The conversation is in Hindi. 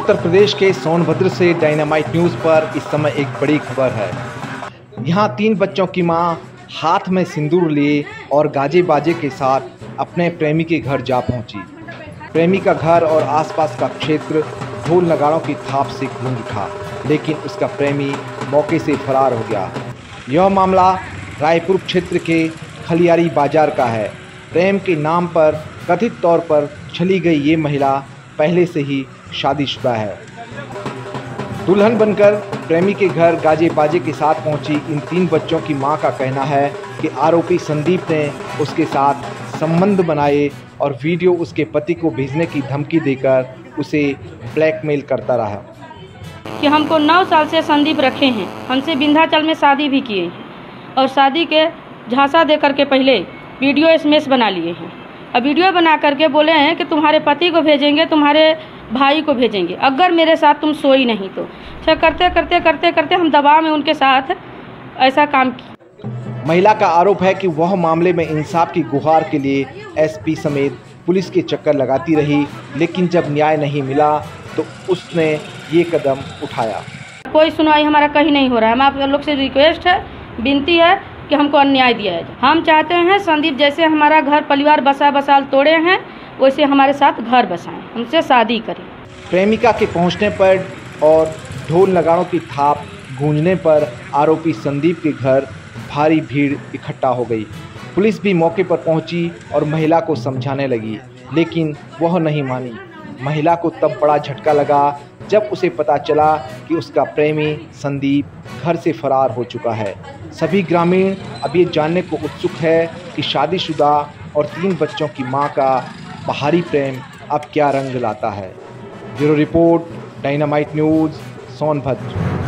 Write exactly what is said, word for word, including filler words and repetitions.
उत्तर प्रदेश के सोनभद्र से डायनामाइट न्यूज़ पर इस समय एक बड़ी खबर है। यहाँ तीन बच्चों की मां हाथ में सिंदूर लिए और गाजे बाजे के साथ अपने प्रेमी के घर जा पहुंची। प्रेमी का घर और आसपास का क्षेत्र ढोल नगाड़ों की थाप से गूंज उठा, लेकिन उसका प्रेमी मौके से फरार हो गया। यह मामला रायपुर क्षेत्र के खलियारी बाजार का है। प्रेम के नाम पर कथित तौर पर छली गई ये महिला पहले से ही शादीशुदा है। दुल्हन बनकर प्रेमी के घर गाजे बाजे के साथ पहुंची इन तीन बच्चों की मां का कहना है कि आरोपी संदीप ने उसके साथ संबंध बनाए और वीडियो उसके पति को भेजने की धमकी देकर उसे ब्लैकमेल करता रहा। कि हमको नौ साल से संदीप रखे हैं, हमसे विंध्याचल में शादी भी किए हैं और शादी के झांसा दे करके पहले वीडियो एसएमएस बना लिए हैं। अब वीडियो बना करके बोले हैं कि तुम्हारे पति को भेजेंगे, तुम्हारे भाई को भेजेंगे, अगर मेरे साथ तुम सोई नहीं तो। अच्छा करते करते करते करते हम दबाव में उनके साथ ऐसा काम किया। महिला का आरोप है कि वह मामले में इंसाफ की गुहार के लिए एसपी समेत पुलिस के चक्कर लगाती रही, लेकिन जब न्याय नहीं मिला तो उसने ये कदम उठाया। कोई सुनवाई हमारा कहीं नहीं हो रहा है। हम आप लोग से रिक्वेस्ट है, विनती है कि हमको अन्याय दिया जाए। हम चाहते हैं संदीप जैसे हमारा घर परिवार बसा बसाल तोड़े हैं, वैसे हमारे साथ घर बसाएं, हमसे शादी करें। प्रेमिका के पहुंचने पर और ढोल नगाड़ों की थाप गूंजने पर आरोपी संदीप के घर भारी भीड़ इकट्ठा हो गई। पुलिस भी मौके पर पहुंची और महिला को समझाने लगी, लेकिन वह नहीं मानी। महिला को तब बड़ा झटका लगा जब उसे पता चला कि उसका प्रेमी संदीप घर से फरार हो चुका है। सभी ग्रामीण अब ये जानने को उत्सुक है कि शादीशुदा और तीन बच्चों की मां का बाहरी प्रेम अब क्या रंग लाता है। Bureau report, dynamite news, Sonbhadra.